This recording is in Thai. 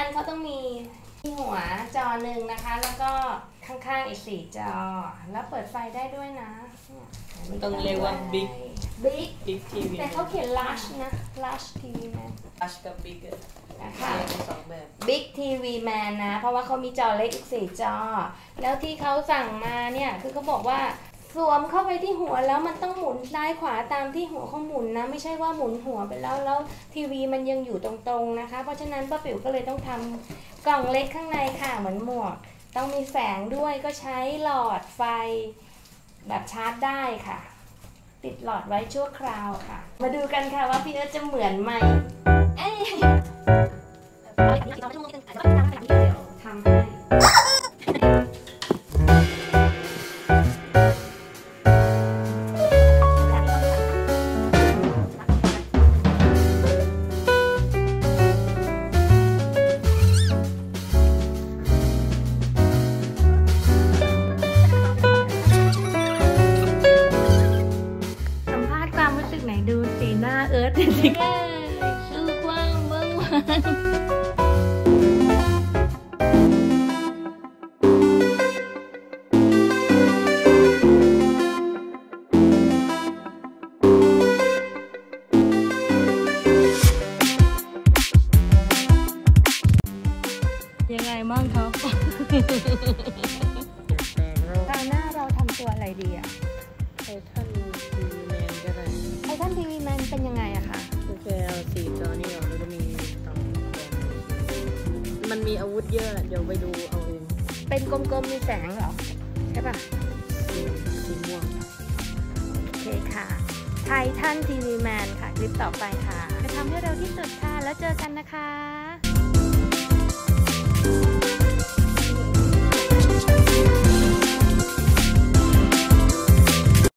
เขาต้องมีที่หัวจอหนึ่งนะคะแล้วก็ข้างๆอีก4 จอแล้วเปิดไฟได้ด้วยนะต้องเรียกว่า Big TV แต่เขาเขียน large นะ large TV man large กับ Big นะคะ 2 แบบ Big TV man นะเพราะว่าเขามีจอเล็กอีก4 จอแล้วที่เขาสั่งมาเนี่ยคือเขาบอกว่าสวมเข้าไปที่หัวแล้วมันต้องหมุนซ้ายขวาตามที่หัวเขาหมุนนะไม่ใช่ว่าหมุนหัวไปแล้วทีวีมันยังอยู่ตรงๆนะคะเพราะฉะนั้นป้าปิ๋วก็เลยต้องทำกล่องเล็กข้างในค่ะเหมือนหมวกต้องมีแสงด้วยก็ใช้หลอดไฟแบบชาร์จได้ค่ะติดหลอดไว้ชั่วคราวค่ะมาดูกันค่ะว่าพี่เอิร์ธจะเหมือนไหมเอ้ยทำให้ดูสีหน้าเอิร์ธสิลูกว่างเมื่อวานยังไงมั่งครับคราวหน้าเราทำตัวอะไรดีอะไททันทีวีแมนก็ได้ไททันทีวีแมนเป็นยังไงอะคะโอเคเอา4 จอนี่ออกแล้วก็มีต่อมันมีอาวุธเยอะเดี๋ยวไปดูเอาเองเป็นกลมๆมีแสงเหรอใช่ป่ะสีม่วงโอเคค่ะไททันทีวีแมนค่ะคลิปต่อไปค่ะจะทำให้เร็วที่สุดค่ะแล้วเจอกันนะคะ